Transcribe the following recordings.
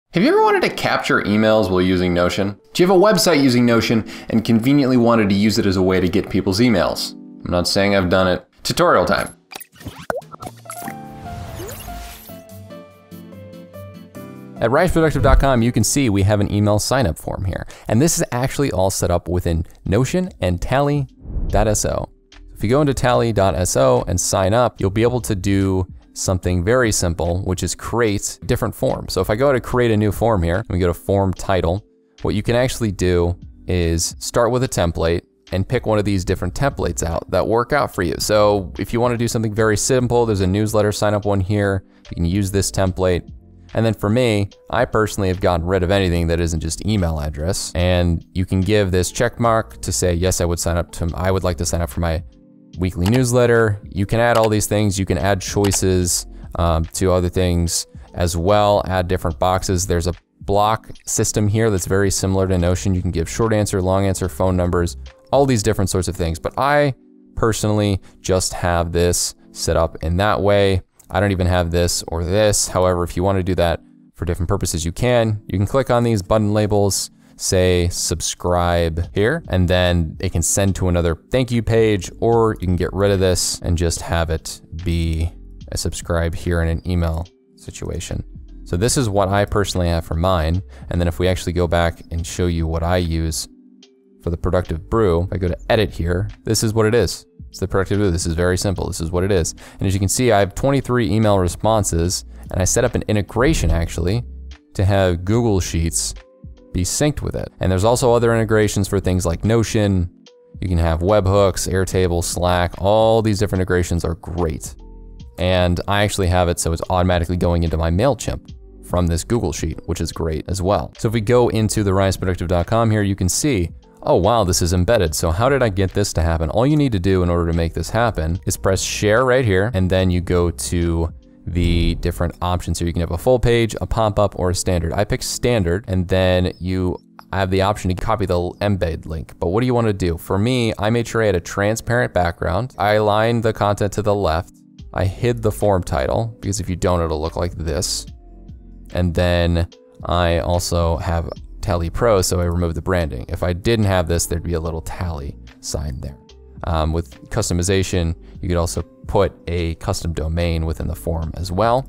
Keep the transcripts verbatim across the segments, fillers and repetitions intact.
Have you ever wanted to capture emails while using Notion? Do you have a website using Notion and conveniently wanted to use it as a way to get people's emails? I'm not saying I've done it. Tutorial time. At rise productive dot com, you can see we have an email sign-up form here. And this is actually all set up within Notion and tally dot so. If you go into tally dot so and sign up, you'll be able to do something very simple, which is create different forms. So if I go to create a new form here, and we go to form title, what you can actually do is start with a template and pick one of these different templates out that work out for you. So if you want to do something very simple, there's a newsletter sign up one here. You can use this template. And then for me, I personally have gotten rid of anything that isn't just email address. And you can give this check mark to say, yes, I would sign up to, I would like to sign up for my weekly newsletter. You can add all these things. You can add choices um, to other things as well, add different boxes. There's a block system here that's very similar to Notion. You can give short answer, long answer, phone numbers, all these different sorts of things. But I personally just have this set up in that way. I don't even have this or this. However, if you want to do that for different purposes, you can. You can click on these button labels, say subscribe here, and then it can send to another thank you page, or you can get rid of this and just have it be a subscribe here in an email situation. So this is what I personally have for mine. And then if we actually go back and show you what I use for the Productive Brew, if I go to edit here, this is what it is. It's the Productive Brew. This is very simple. This is what it is. And as you can see, I have twenty-three email responses, and I set up an integration actually to have Google Sheets be synced with it. And there's also other integrations for things like Notion. You can have webhooks, Airtable, Slack, all these different integrations are great. And I actually have it so it's automatically going into my MailChimp from this Google Sheet, which is great as well. So if we go into the rise productive dot com here, you can see, oh wow, this is embedded. So how did I get this to happen? All you need to do in order to make this happen is press share right here, and then you go to the different options here. You can have a full page, a pop-up, or a standard. I picked standard, and then you have the option to copy the embed link. But what do you want to do? For me, I made sure I had a transparent background. I aligned the content to the left. I hid the form title, because if you don't, it'll look like this. And then I also have Tally Pro, so I removed the branding. If I didn't have this, there'd be a little tally sign there. Um, with customization, you could also put a custom domain within the form as well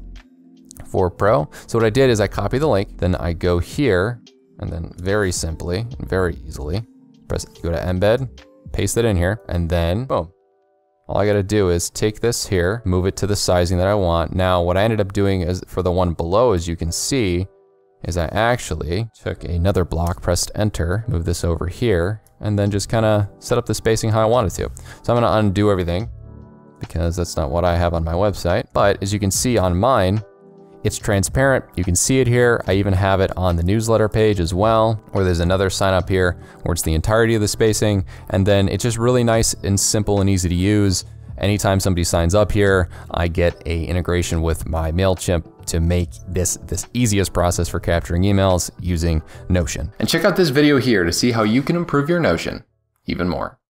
for Pro. So what I did is I copy the link, then I go here, and then very simply, and very easily, press, go to embed, paste it in here, and then boom. All I gotta do is take this here, move it to the sizing that I want. Now, what I ended up doing is for the one below, as you can see, is I actually took another block, pressed enter, move this over here, and then just kind of set up the spacing how I wanted to. So I'm gonna undo everything because that's not what I have on my website. But as you can see on mine, it's transparent. You can see it here. I even have it on the newsletter page as well, or there's another sign up here where it's the entirety of the spacing. And then it's just really nice and simple and easy to use. Anytime somebody signs up here, I get a integration with my MailChimp to make this this easiest process for capturing emails using Notion. And check out this video here to see how you can improve your Notion even more.